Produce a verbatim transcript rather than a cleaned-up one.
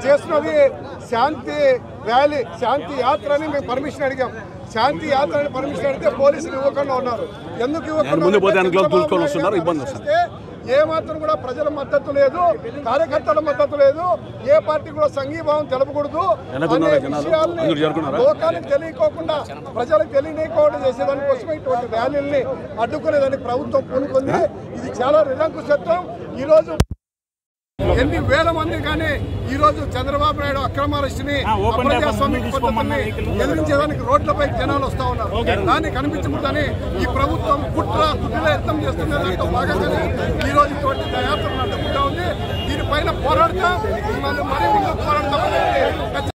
చేస్తున్నది శాంతి ర్యాలీ, శాంతి యాత్ర అని మేము పర్మిషన్ అడిగాం. శాంతి యాత్ర అని పర్మిషన్ అడిగితే పోలీసులు ఇవ్వకుండా ఉన్నారు. ఎందుకు ఇవ్వకుండా? ఏ మాత్రం కూడా ప్రజల మద్దతు లేదు, కార్యకర్తల మద్దతు లేదు, ఏ పార్టీ కూడా సంఘీభావం తెలపకూడదు అనే విషయాల్ని లోకానికి తెలియకోకుండా, ప్రజలకు తెలియకోకుండా చేసేదానికోసం ఇటువంటి ర్యాలీల్ని అడ్డుకునేదానికి ప్రభుత్వం పూనుకుంది. ఇది చాలా నిరంకుశత్వం. ఈరోజు ఎన్ని వేల మంది కానీ ఈ రోజు చంద్రబాబు నాయుడు అక్రమారెస్టుని అప్రజాస్వామిక పద్ధతిని ఎదిరించేదానికి రోడ్లపై జనాలు వస్తా ఉన్నారు. దాన్ని కనిపించకూడదని ఈ ప్రభుత్వం కుట్ర కుట్ర యత్నం చేస్తున్న దాంట్లో భాగంగానే ఈ రోజు ఇటువంటి యాత్రను అడ్డుకుంటా ఉంది. దీనిపైన పోరాడతాం, మరీ ముందు పోరాడతామని